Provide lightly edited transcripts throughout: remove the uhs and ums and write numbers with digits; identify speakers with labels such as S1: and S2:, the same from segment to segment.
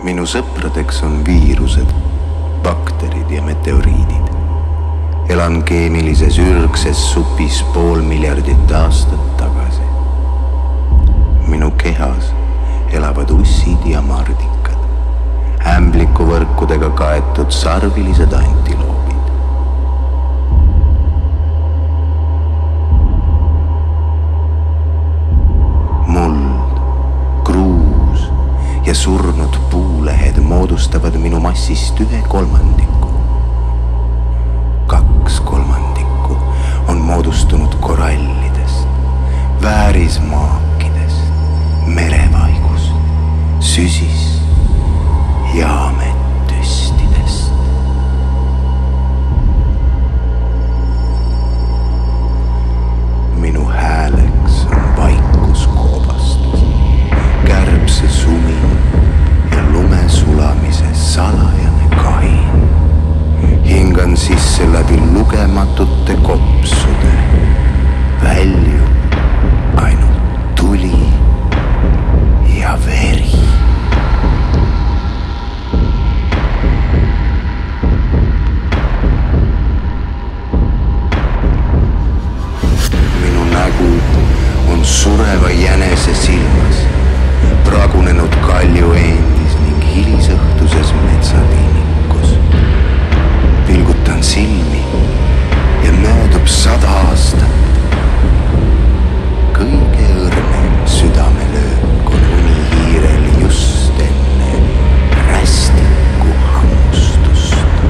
S1: Minu sõpradeks on viirused, bakterid ja meteoriidid. Elan keemilises ürgses supis 500 miljardit aastat tagasi. Minu kehas elavad ussid ja mardikad, ämblikuvõrkudega kaetud sarvilised antiloobid. Muld, kruus ja surnud puulehed moodustavad minu massist 1/3. 2/3 on moodustunud korallidest, väärismaakidest, merevaigust, süsist ja ametüstidest. Minu hääleks on vaikuskoobastus, kärbse sumin ja lume sulamise salajane kahin. Hingan sisse läbi lugematute kopsude, väljub ainult tuli ja veri. Minu nägu on sureva jänese silmas, pragunenud kalju endis ning hilisõhtuses metsapinnikus. Pilgutan silmi ja möödub 100 aastat. Kõige õrnem südamelöök on unihiirel just enne rästiku hammustust.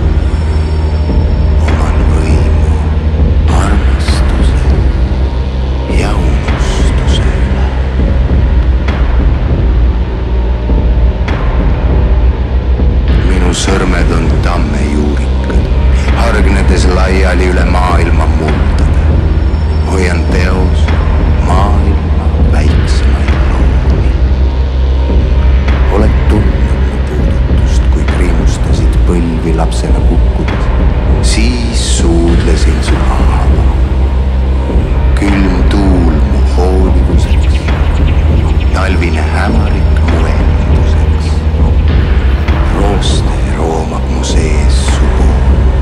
S1: Oman võimu armastuse ja unustuse üle. Minu sõrmed on tammejuurikad, hargnedes laiali üle maailma muldade. Hoian teos maailma väiksemaid loomi. Oled tundnud mu puudutust, kui kriimustasid põlvi lapsena kukkudes. Siis suudlesin su haava. Külm tuul mu hoolivuseks, talvine hämarik mu enduseks. Rooste roomab mu sees su pool.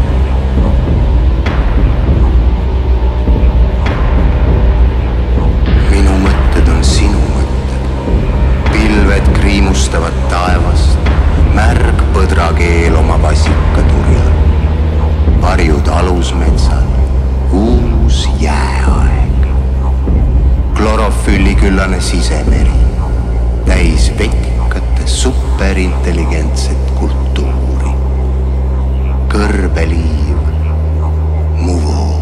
S1: Minu mõtted on sinu mõtted, pilved kriimustavad taevast, märg põdrakeel oma vasikaturjal, varjud alusmetsal, uus jääaeg, klorofülliküllane sisemeri, täis vetikate superintelligentset kultuuri, kõrbeliiv, mu voodi.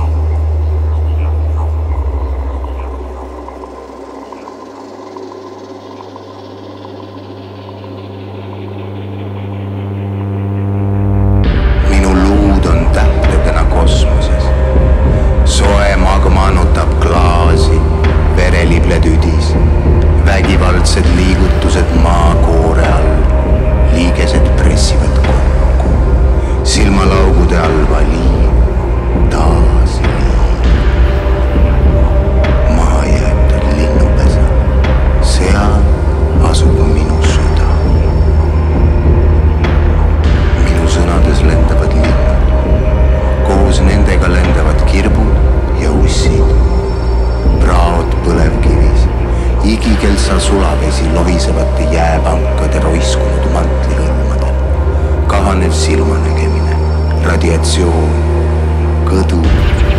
S1: Minu luud on tähtedena kosmoses, soe magma nutab klaasi, verelibled üdis, vägivaldsed liigutused maakoore all, liigesed pressivad kokku, silmalaugude all valiib, taas liib. Maha jäetud linnupesa, seal asub minu süda. Minu sõnades lendavad linnud, koos nendega lendavad kirbud ja ussid, praod põlevkivis, igikelsa sulavesi lohisevate jääpankade roiskunud mantlihõlmadel, kahanev silmanägemine, radiatsioon, kõdu